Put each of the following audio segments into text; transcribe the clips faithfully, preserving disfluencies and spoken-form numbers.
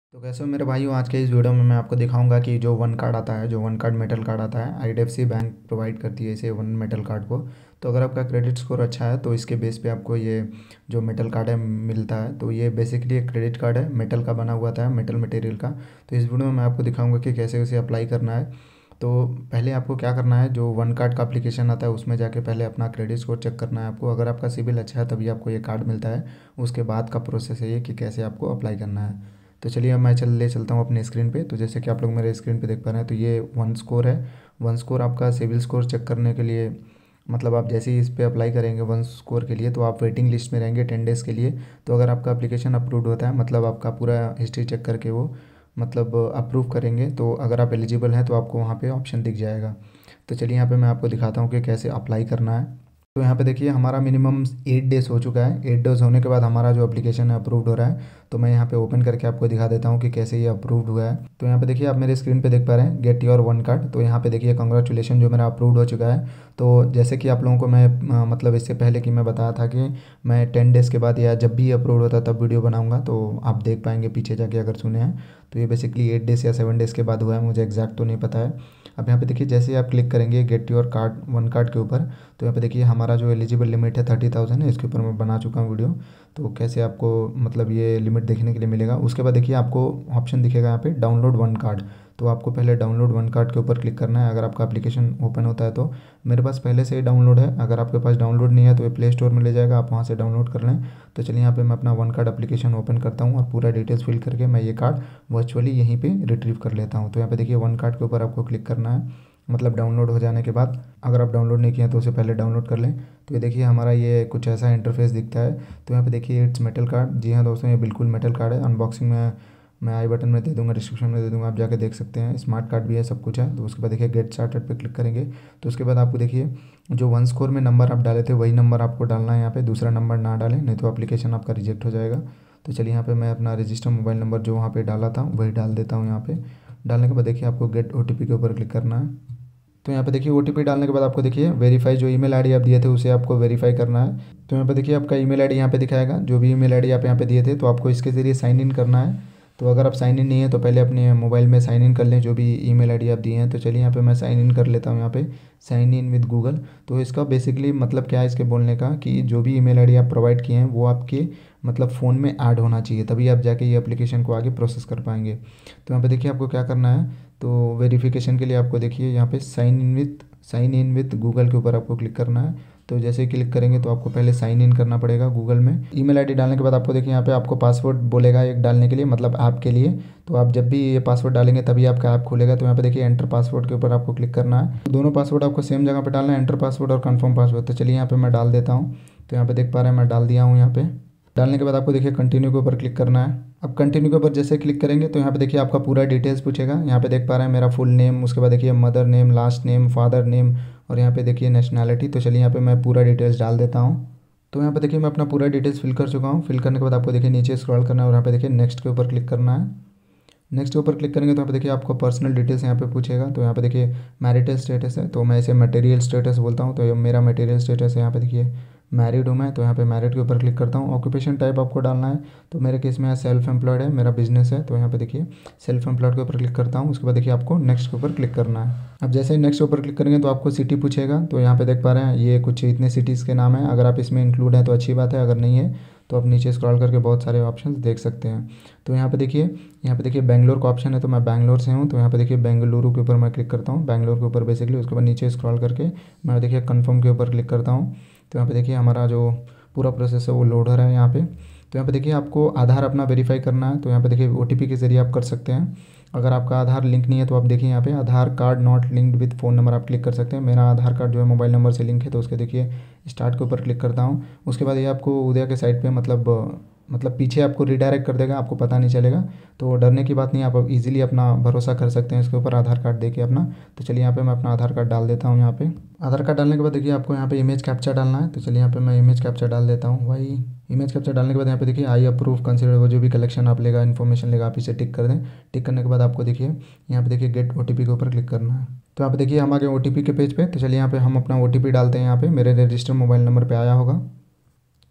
तो कैसे हो मेरे भाइयों। आज के इस वीडियो में मैं आपको दिखाऊंगा कि जो वन कार्ड आता है, जो वन कार्ड मेटल कार्ड आता है, आईडीएफसी बैंक प्रोवाइड करती है इसे वन मेटल कार्ड को। तो अगर आपका क्रेडिट स्कोर अच्छा है तो इसके बेस पे आपको ये जो मेटल कार्ड है मिलता है। तो ये बेसिकली एक क्रेडिट कार्ड है, मेटल का बना हुआ था, मेटल मटेरियल का। तो इस वीडियो में मैं आपको दिखाऊंगा कि कैसे उसे अप्लाई करना है। तो पहले आपको क्या करना है, जो वन कार्ड का एप्लीकेशन आता है उसमें जाके पहले अपना क्रेडिट स्कोर चेक करना है आपको। अगर आपका सिबिल अच्छा है तभी आपको ये कार्ड मिलता है। उसके बाद का प्रोसेस है ये कि कैसे आपको अप्लाई करना है। तो चलिए अब मैं चल ले चलता हूँ अपने स्क्रीन पे। तो जैसे कि आप लोग मेरे स्क्रीन पे देख पा रहे हैं, तो ये वन स्कोर है। वन स्कोर आपका सिविल स्कोर चेक करने के लिए, मतलब आप जैसे ही इस पे अप्लाई करेंगे वन स्कोर के लिए, तो आप वेटिंग लिस्ट में रहेंगे टेन डेज़ के लिए। तो अगर आपका एप्लीकेशन अप्रूव्ड होता है, मतलब आपका पूरा हिस्ट्री चेक करके वो मतलब अप्रूव करेंगे, तो अगर आप एलिजिबल हैं तो आपको वहाँ पे ऑप्शन दिख जाएगा। तो चलिए यहाँ पे मैं आपको दिखाता हूँ कि कैसे अप्लाई करना है। तो यहाँ पे देखिए हमारा मिनिमम एट डेज़ हो चुका है। एट डेज़ होने के बाद हमारा जो एप्लीकेशन है अप्रूव्ड हो रहा है। तो मैं यहाँ पे ओपन करके आपको दिखा देता हूँ कि कैसे ये अप्रूव्ड हुआ है। तो यहाँ पे देखिए आप मेरे स्क्रीन पे देख पा रहे हैं गेट योर वन कार्ड। तो यहाँ पे देखिए कंग्रेचुलेशन, जो मेरा अप्रूव्ड हो चुका है। तो जैसे कि आप लोगों को मैं अ, मतलब इससे पहले कि मैं बताया था कि मैं टेन डेज़ के बाद या जब भी अप्रूव्ड होता तब वीडियो बनाऊँगा, तो आप देख पाएंगे पीछे जाके अगर सुने हैं। तो ये बेसिकली एट डेज़ या सेवन डेज़ के बाद हुआ है, मुझे एग्जैक्ट तो नहीं पता है। अब यहाँ पे देखिए जैसे ही आप क्लिक करेंगे get your card one card के ऊपर, तो यहाँ पे देखिए हमारा जो एलिजिबल लिमिट है थर्टी थाउजेंड है। इसके ऊपर मैं बना चुका हूँ वीडियो। तो कैसे आपको मतलब ये लिमिट देखने के लिए मिलेगा। उसके बाद देखिए आपको ऑप्शन दिखेगा यहाँ पे डाउनलोड वन कार्ड। तो आपको पहले डाउनलोड वन कार्ड के ऊपर क्लिक करना है अगर आपका एप्लीकेशन ओपन होता है तो। मेरे पास पहले से ही डाउनलोड है, अगर आपके पास डाउनलोड नहीं है तो ये प्ले स्टोर में ले जाएगा, आप वहाँ से डाउनलोड कर लें। तो चलिए यहाँ पे मैं अपना वन कार्ड एप्लीकेशन ओपन करता हूँ और पूरा डिटेल्स फिल करके मैं ये कार्ड वर्चुअली यहीं पे रिट्रीव कर लेता हूँ। तो यहाँ पे देखिए वन कार्ड के ऊपर आपको क्लिक करना है, मतलब डाउनलोड हो जाने के बाद। अगर आप डाउनलोड नहीं किए हैं तो उसे पहले डाउनलोड कर लें। तो ये देखिए हमारा ये कुछ ऐसा इंटरफेस दिखता है। तो यहाँ पे देखिए इट्स मेटल कार्ड। जी हाँ दोस्तों, ये बिल्कुल मेटल कार्ड है। अनबॉक्सिंग में मैं आई बटन में दे दूंगा, डिस्क्रिप्शन में दे दूंगा, आप जाके देख सकते हैं। स्मार्ट कार्ड भी है, सब कुछ है। तो उसके बाद देखिए गेट स्टार्टेड पे क्लिक करेंगे। तो उसके बाद आपको देखिए जो वन स्कोर में नंबर आप डाले थे वही नंबर आपको डालना है यहाँ पे, दूसरा नंबर ना डालें, नहीं तो एप्लीकेशन आपका रिजेक्ट हो जाएगा। तो चलिए यहाँ पे मैं अपना रजिस्टर मोबाइल नंबर जो वहाँ पे डाला था वही डाल देता हूँ यहाँ पे। डालने के बाद देखिए आपको गेट ओटीपी के ऊपर क्लिक करना है। तो यहाँ पे देखिए ओटीपी डालने के बाद आपको देखिए वेरीफाई, जो ईमेल आईडी आप दिए थे उसे आपको वेरीफाई करना है। तो यहाँ पे देखिए आपका ईमेल आईडी यहाँ पे दिखाएगा, जो भी ईमेल आईडी आप यहाँ पे दिए थे, तो आपको इसके ज़रिए साइन इन करना है। तो अगर आप साइन इन नहीं है तो पहले अपने मोबाइल में साइन इन कर लें, जो भी ईमेल आईडी आप दिए हैं। तो चलिए यहाँ पे मैं साइन इन कर लेता हूँ यहाँ पे, साइन इन विद गूगल। तो इसका बेसिकली मतलब क्या है इसके बोलने का, कि जो भी ईमेल आईडी आप प्रोवाइड किए हैं वो आपके मतलब फ़ोन में ऐड होना चाहिए, तभी आप जाके ये एप्लीकेशन को आगे प्रोसेस कर पाएंगे। तो यहाँ पे देखिए आपको क्या करना है, तो वेरिफिकेशन के लिए आपको देखिए यहाँ पे sign in with sign in with Google के ऊपर आपको क्लिक करना है। तो जैसे ही क्लिक करेंगे तो आपको पहले साइन इन करना पड़ेगा गूगल में। ईमेल आईडी डालने के बाद आपको देखिए यहाँ पे आपको पासवर्ड बोलेगा एक डालने के लिए, मतलब ऐप के लिए। तो आप जब भी ये पासवर्ड डालेंगे तभी आपका ऐप खुलेगा। तो यहाँ पे देखिए एंटर पासवर्ड के ऊपर आपको क्लिक करना है। दोनों पासवर्ड आपको सेम जगह पे डालना है, एंटर पासवर्ड और कन्फर्म पासवर्ड। तो चलिए यहाँ पे मैं डाल देता हूँ। तो यहाँ पे देख पा रहे हैं मैं डाल दिया हूँ यहाँ पे। डालने के बाद आपको देखिए कंटिन्यू के ऊपर क्लिक करना है। अब कंटिन्यू के ऊपर जैसे क्लिक करेंगे तो यहाँ पे देखिए आपका पूरा डिटेल्स पूछेगा। यहाँ पे देख पा रहे हैं मेरा फुल नेम, उसके बाद देखिए mother name, last name, father name, और यहाँ पे देखिए नेशनैलिटी। तो चलिए यहाँ पे मैं पूरा डिटेल्स डाल देता हूँ। तो यहाँ पे देखिए मैं अपना पूरा डिटेल्स फिल कर चुका हूँ। फिल करने के बाद आपको देखिए नीचे स्क्रॉल करना है और यहाँ पे देखिए नेक्स्ट के ऊपर क्लिक करना है। नेक्स्ट के ऊपर क्लिक करेंगे तो यहाँ पे देखिए आपको पर्सनल डिटेल्स यहाँ पे पूछेगा। तो यहाँ पे देखिए मैरिटल स्टेटस है, तो मैं इसे मटेरियल स्टेटस बोलता हूँ। तो ये मेरा मटेरियल स्टेटस है। यहाँ पे देखिए मैरिड हूँ मैं, तो यहाँ पे मैरिड के ऊपर क्लिक करता हूँ। ऑक्यूपेशन टाइप आपको डालना है। तो मेरे केस में सेल्फ एम्प्लॉयड है, मेरा बिजनेस है। तो यहाँ पे देखिए सेल्फ एम्प्लॉयड के ऊपर क्लिक करता हूँ। उसके बाद देखिए आपको नेक्स्ट के ऊपर क्लिक करना है। अब जैसे ही नेक्स्ट के ऊपर क्लिक करेंगे तो आपको सिटी पूछेगा। तो यहाँ पे देख पा रहे हैं ये कुछ इतने सिटीज़ के नाम है। अगर आप इसमें इंक्लूड हैं तो अच्छी बात है, अगर नहीं है तो आप नीचे स्क्रॉल करके बहुत सारे ऑप्शंस देख सकते हैं। तो यहाँ पे देखिए यहाँ पे देखिए बेंगलोर का ऑप्शन है, तो मैं बेंगलोर से हूँ। तो यहाँ पे देखिए बेंगलुरु के ऊपर मैं क्लिक करता हूँ, बेंगलोर के ऊपर बेसिकली। उसके बाद नीचे स्क्रॉल करके मैं देखिए कन्फर्म के ऊपर क्लिक करता हूँ। तो यहाँ पे देखिए हमारा जो पूरा प्रोसेस है वो लोड हो रहा है यहाँ पे। तो यहाँ पे देखिए आपको आधार अपना वेरीफाई करना है। तो यहाँ पे देखिए ओटीपी के ज़रिए आप कर सकते हैं। अगर आपका आधार लिंक नहीं है तो आप देखिए यहाँ पे Aadhaar card not linked with phone number आप क्लिक कर सकते हैं। मेरा आधार कार्ड जो है मोबाइल नंबर से लिंक है, तो उसके देखिए स्टार्ट के ऊपर क्लिक करता हूँ। उसके बाद ये आपको उदय के साइड पे मतलब मतलब पीछे आपको रिडायरेक्ट कर देगा, आपको पता नहीं चलेगा। तो डरने की बात नहीं है, आप इजीली अपना भरोसा कर सकते हैं इसके ऊपर आधार कार्ड देके अपना। तो चलिए यहाँ पे मैं अपना आधार कार्ड डाल देता हूँ यहाँ पे। आधार कार्ड डालने के बाद देखिए आपको यहाँ पे इमेज कैप्चर डालना है। तो चलिए यहाँ पे मैं इमेज कैप्चर डाल देता हूँ भाई। इमेज कैप्चर डालने के बाद यहाँ पे देखिए आई अप्रूव कंसिडर, वो जो भी कलेक्शन आप लेगा, इन्फॉर्मेशन लेगा, आप इसे टिक कर दें। टिक करने के बाद आपको देखिए यहाँ पे देखिए गेट ओटीपी के ऊपर क्लिक करना है। तो यहाँ पे देखिए हम आ गए ओटीपी के पेज पे। तो चलिए यहाँ पे हम अपना ओटीपी डालते हैं। यहाँ पे मेरे रजिस्टर मोबाइल नंबर पे आया होगा।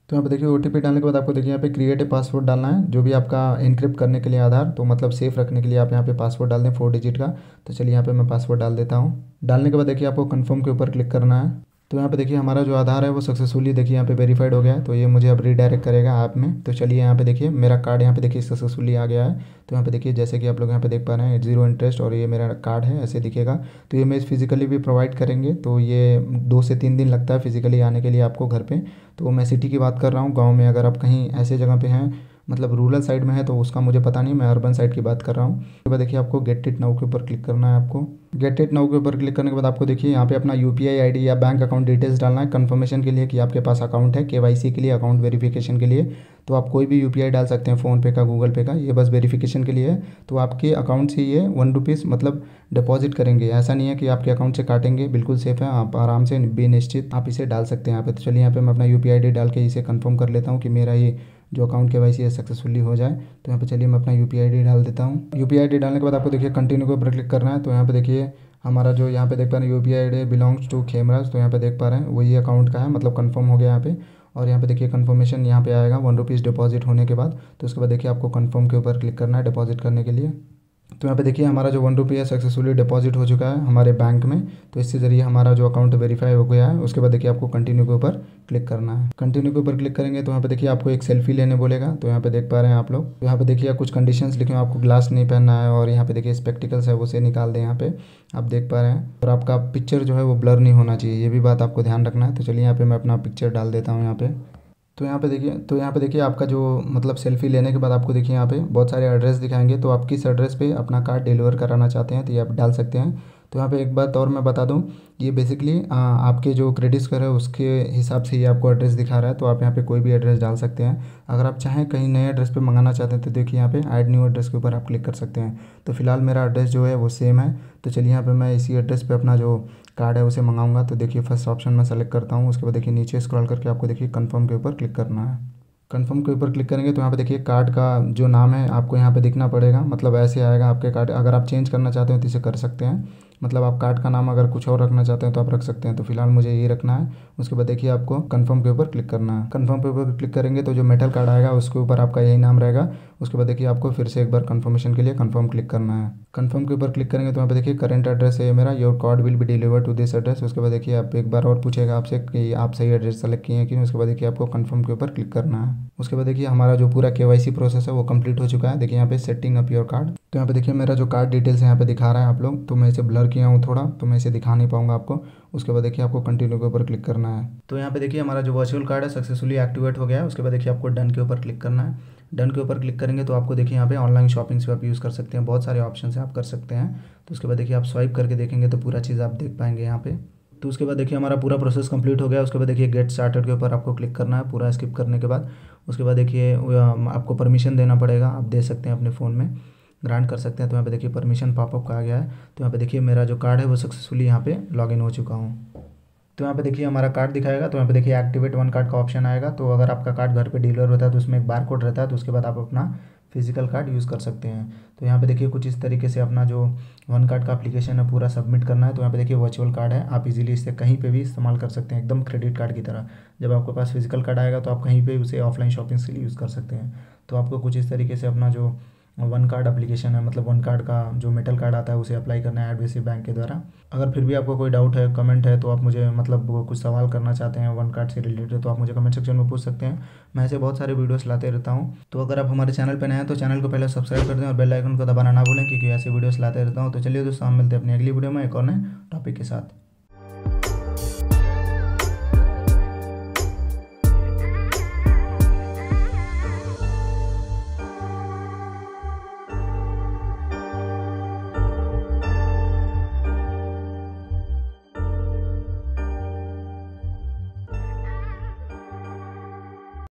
तो यहाँ पे देखिए ओटीपी डालने के बाद आपको देखिए यहाँ पे क्रिएट ए पासवर्ड डालना है, जो भी आपका इनक्रिप्ट करने के लिए आधार, तो मतलब सेफ रखने के लिए आप यहाँ पे पासवर्ड डाल दें फोर डिजिट का। तो चलिए यहाँ पे मैं पासवर्ड डाल देता हूँ। डालने के बाद देखिए आपको कंफर्म के ऊपर क्लिक करना है। तो यहाँ पे देखिए हमारा जो आधार है वो सक्सेसफुली देखिए यहाँ पे वेरीफाइड हो गया है। तो ये मुझे अब रीडायरेक्ट करेगा ऐप में। तो चलिए यहाँ पे देखिए मेरा कार्ड यहाँ पे देखिए सक्सेसफुली आ गया है। तो यहाँ पे देखिए जैसे कि आप लोग यहाँ पे देख पा रहे हैं जीरो इंटरेस्ट और ये मेरा कार्ड है ऐसे दिखेगा। तो ये मैं फिजिकली भी प्रोवाइड करेंगे, तो ये दो से तीन दिन लगता है फिजिकली आने के लिए आपको घर पे। तो मैं सिटी की बात कर रहा हूँ, गाँव में अगर आप कहीं ऐसे जगह पे हैं मतलब रूरल साइड में है तो उसका मुझे पता नहीं, मैं अर्बन साइड की बात कर रहा हूँ। उसके बाद देखिए आपको गेट इट नाउ के ऊपर क्लिक करना है। आपको गेट इट नाउ के ऊपर क्लिक करने के बाद आपको देखिए यहाँ पे अपना यूपीआई आईडी या बैंक अकाउंट डिटेल्स डालना है कंफर्मेशन के लिए कि आपके पास अकाउंट है, केवाईसी के लिए, अकाउंट वेरिफिकेशन के लिए। तो आप कोई भी यूपीआई डाल सकते हैं, फ़ोन पे का, गूगल पे का, ये बस वेरिफिकेशन के लिए है। तो आपके अकाउंट से ये वन रुपीज़ मतलब डिपॉजिट करेंगे, ऐसा नहीं है कि आपके अकाउंट से काटेंगे, बिल्कुल सेफ़ है, आप आराम से बेनिश्चित आप इसे डाल सकते हैं यहाँ पे। तो चलिए यहाँ पे मैं अपना यूपीआई आईडी डाल के इसे कंफर्म कर लेता हूँ कि मेरा ये जो अकाउंट केवाईसी है सक्सेसफुली हो जाए। तो यहाँ पे चलिए मैं अपना यूपीआई आईडी डाल देता हूँ। यूपीआई आईडी डालने के बाद आपको देखिए कंटिन्यू के ऊपर क्लिक करना है। तो यहाँ पे देखिए हमारा जो यहाँ पे देख पा रहे हैं UPI ID belongs to Khemraj, तो यहाँ पे देख पा रहे हैं वही अकाउंट का है, मतलब कंफर्म हो गया यहाँ पे। और यहाँ पे देखिए कंफर्मेशन यहाँ पे आएगा वन रुपीज़ डिपॉजिट होने के बाद। तो उसके बाद देखिए आपको कंफर्म के ऊपर क्लिक करना है डिपॉजिट करने के लिए। तो यहाँ पे देखिए हमारा जो वन रुपी है सक्सेसफुली डिपॉजिट हो चुका है हमारे बैंक में। तो इसके ज़रिए हमारा जो अकाउंट वेरीफाई हो गया है। उसके बाद देखिए आपको कंटिन्यू के ऊपर क्लिक करना है। कंटिन्यू के ऊपर क्लिक करेंगे तो यहाँ पे देखिए आपको एक सेल्फी लेने बोलेगा। तो यहाँ पे देख पा रहे हैं आप लोग, तो यहाँ पे देखिए कुछ कंडीशंस लिखे हैं, आपको ग्लास नहीं पहनना है और यहाँ पे देखिए स्पेक्टिकल्स है वो से निकाल दें यहाँ पे, आप देख पा रहे हैं। और आपका पिक्चर जो है वो ब्लर नहीं होना चाहिए, ये भी बात आपको ध्यान रखना है। तो चलिए यहाँ पे मैं अपना पिक्चर डाल देता हूँ यहाँ पे। तो यहाँ पे देखिए तो यहाँ पे देखिए आपका जो मतलब सेल्फी लेने के बाद आपको देखिए यहाँ पे बहुत सारे एड्रेस दिखाएंगे। तो आप किस एड्रेस पे अपना कार्ड डिलीवर कराना चाहते हैं तो ये आप डाल सकते हैं। तो यहाँ पे एक बात और मैं बता दूँ, ये बेसिकली आपके जो क्रेडिट स्कोर है उसके हिसाब से ये आपको एड्रेस दिखा रहा है। तो आप यहाँ पे कोई भी एड्रेस डाल सकते हैं। अगर आप चाहें कहीं नए एड्रेस पे मंगाना चाहते हैं तो देखिए यहाँ पे ऐड न्यू एड्रेस के ऊपर आप क्लिक कर सकते हैं। तो फिलहाल मेरा एड्रेस जो है वो सेम है। तो चलिए यहाँ पे मैं इसी एड्रेस पे अपना जो कार्ड है उसे मंगाऊंगा। तो देखिए फर्स्ट ऑप्शन मैं सेलेक्ट करता हूँ। उसके बाद देखिए नीचे स्क्रॉल करके आपको देखिए कन्फर्म के ऊपर क्लिक करना है। कन्फर्म के ऊपर क्लिक करेंगे तो यहाँ पे देखिए कार्ड का जो नाम है आपको यहाँ पे दिखना पड़ेगा, मतलब ऐसे आएगा आपके कार्ड। अगर आप चेंज करना चाहते हैं तो इसे कर सकते हैं, मतलब आप कार्ड का नाम अगर कुछ और रखना चाहते हैं तो आप रख सकते हैं। तो फिलहाल मुझे ये रखना है। उसके बाद देखिए आपको कंफर्म के ऊपर क्लिक करना है। कंफर्म के ऊपर क्लिक करेंगे तो जो मेटल कार्ड आएगा उसके ऊपर आपका यही नाम रहेगा। उसके बाद देखिए आपको फिर से एक बार कंफर्मेशन के लिए कंफर्म क्लिक करना है। कंफर्म के ऊपर क्लिक करेंगे तो यहाँ पे देखिए करंट एड्रेस है मेरा, your card will be deliver to this address. उसके बाद देखिए आप एक बार और पूछेगा आपसे कि आप सही एड्रेस सेलेक्ट किए हैं कि नहीं। उसके बाद देखिए आपको कंफर्म के ऊपर क्लिक करना है। उसके बाद देखिए हमारा जो पूरा केवाईसी प्रोसेस है वो कंप्लीट हो चुका है। देखिए यहाँ पे सेटिंग अप योर कार्ड। तो यहाँ पे देखिए मेरा जो कार्ड डिटेल्स यहाँ पे दिखा रहा है आप लोग, तो मैं इसे ब्लर किया हूँ थोड़ा, तो मैं इसे दिखा नहीं पाऊंगा आपको। उसके बाद देखिए आपको कंटिन्यू के ऊपर क्लिक करना है। तो यहाँ पे देखिए हमारा जो वर्चुअल कार्ड है सक्सेसफुली एक्टिवेट हो गया है। उसके बाद देखिए आपको डन के ऊपर क्लिक करना है। डन के ऊपर क्लिक करेंगे तो आपको देखिए यहाँ पे ऑनलाइन शॉपिंग्स पे आप यूज़ कर सकते हैं, बहुत सारे ऑप्शन है आप कर सकते हैं। तो उसके बाद देखिए आप स्वाइप करके देखेंगे तो पूरा चीज़ आप देख पाएंगे यहाँ पे। तो उसके बाद देखिए हमारा पूरा प्रोसेस कंप्लीट हो गया। उसके बाद देखिए गेट स्टार्टेड के ऊपर आपको क्लिक करना है पूरा स्किप करने के बाद। उसके बाद देखिए आपको परमिशन देना पड़ेगा, आप दे सकते हैं अपने फ़ोन में, ग्रांट कर सकते हैं। तो यहाँ पे देखिए परमिशन पॉपअप का आ गया है। तो यहाँ पे देखिए मेरा जो कार्ड है वो सक्सेसफुली यहाँ पे लॉगिन हो चुका हूँ। तो यहाँ पे देखिए हमारा कार्ड दिखाएगा। तो यहाँ पे देखिए एक्टिवेट वन कार्ड का ऑप्शन आएगा। तो अगर आपका कार्ड घर पे डिलीवर होता है तो उसमें एक बार कोड रहता है, तो उसके बाद आप अपना फिजिकल कार्ड यूज़ कर सकते हैं। तो यहाँ पे देखिए कुछ इस तरीके से अपना जो वन कार्ड का एप्लीकेशन है पूरा सबमिट करना है। तो यहाँ पे देखिए वर्चुअल कार्ड है, आप इजीली इसे कहीं पे भी इस्तेमाल कर सकते हैं, एकदम क्रेडिट कार्ड की तरह। जब आपके पास फिजिकल कार्ड आएगा तो आप कहीं पे उसे ऑफलाइन शॉपिंग के लिए यूज़ कर सकते हैं। तो आपको कुछ इस तरीके से अपना जो वन कार्ड एप्लीकेशन है, मतलब वन कार्ड का जो मेटल कार्ड आता है उसे अप्लाई करना है I D F C bank के द्वारा। अगर फिर भी आपको कोई डाउट है, कमेंट है, तो आप मुझे मतलब कुछ सवाल करना चाहते हैं वन कार्ड से रिलेटेड तो आप मुझे कमेंट सेक्शन में पूछ सकते हैं। मैं ऐसे बहुत सारे वीडियोस लाते रहता हूं। तो अगर आप हमारे चैनल पर नए हैं तो चैनल को पहले सब्सक्राइब कर दें और बेल आइकन को दबाना ना भूलें, क्योंकि ऐसे वीडियोस लाते रहता हूँ। तो चलिए दोस्तों, हम मिलते हैं अपनी अगली वीडियो में एक और नए टॉपिक के साथ।